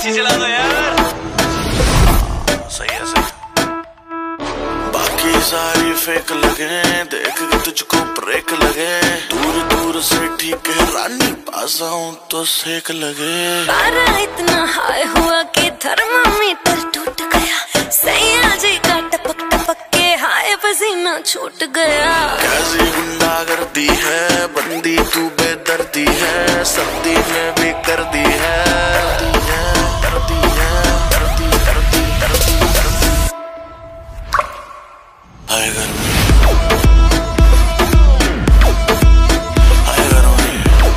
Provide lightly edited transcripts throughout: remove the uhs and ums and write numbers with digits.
AC चला दो यार। सही है सही। बाकी सारी फेक लगे, देख के तुझको ब्रेक लगे। दूर दूर से ठीक है रानी, पास आऊं तो सेक लगे। पारा इतना हाई हुआ कि थर्मामीटर टूट गया। सैया जी का टपक टपक के हाय पसीना छूट गया। कैसी गुंडागर्दी है, बंदी तू बेदर्दी है। सर्दी में भी कर दी है, करती है, करती करती करती करती। हाय घर में, हाय घर में,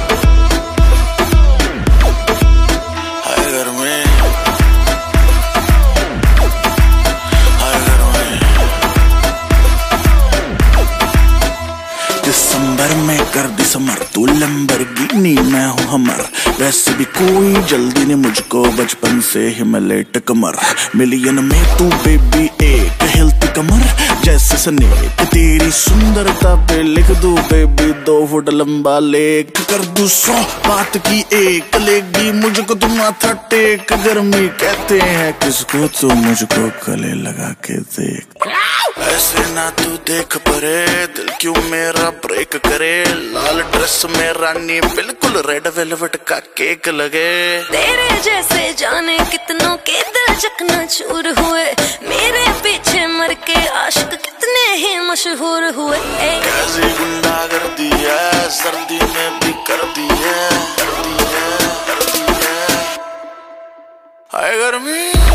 हाय घर में, हाय घर में। दिसंबर में कर दिसंबर, तू लंबरगिनी मैं हूँ हमर। वैसे भी कोई जल्दी नहीं मुझको, बचपन से ही मैं लेट कमर। मिलियन में तू बेबी एक हिलती कमर जैसे स्नेक। तेरी सुंदरता पे लिख दूं बेबी 2 फुट लंबा लेख। कर दूं 100 बात की एक, लेगी मुझको तू माथा टेक। गर्मी कहते हैं किसको, तू मुझको गले लगा के देख। ऐसे ना तू देख परे, दिल क्यों मेरा ब्रेक करे। लाल ड्रेस में रानी बिल्कुल रेड वेलवेट का केक लगे। तेरे जैसे जाने कितनों के दिल चकना चूर हुए। मेरे पीछे मर के आशिक कितने ही मशहूर हुए। कैसी गुंडागर्दी है, सर्दी में भी करती है, करती है, करती है। हाय गर्मी।